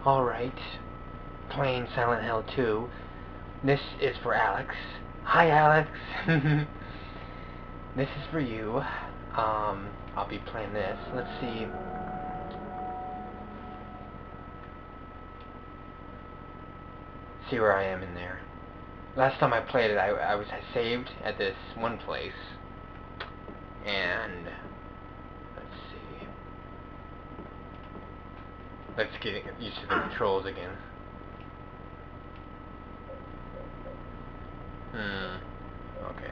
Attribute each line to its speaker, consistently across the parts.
Speaker 1: Alright, playing Silent Hill 2. This is for Alex. Hi, Alex. This is for you. I'll be playing this. Let's see. See where I am in there. Last time I played it, I saved at this one place. And let's see. Let's get used to the controls again. Okay.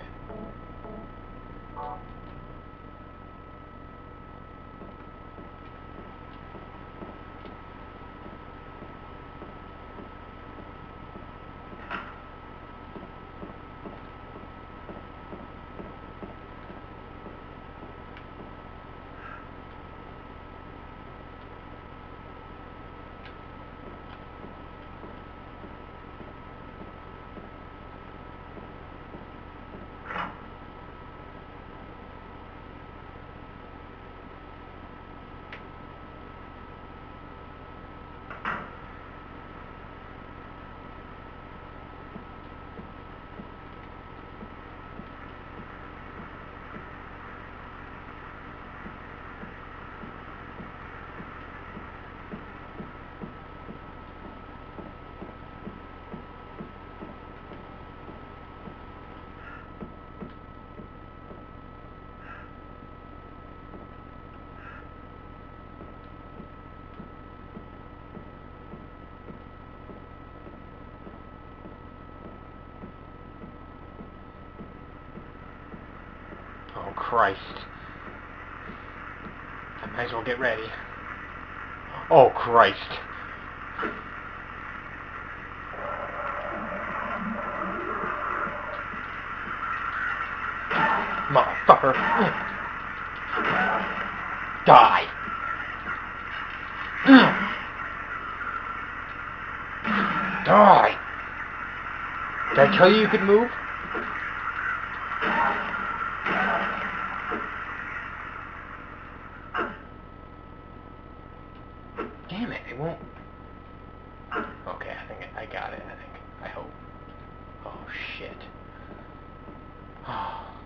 Speaker 1: Oh, Christ. I might as well get ready. Oh, Christ. Motherfucker. Die. Die. Did I tell you could move? Damn it, it won't. Okay, I think I got it, I hope. Oh, shit. Oh.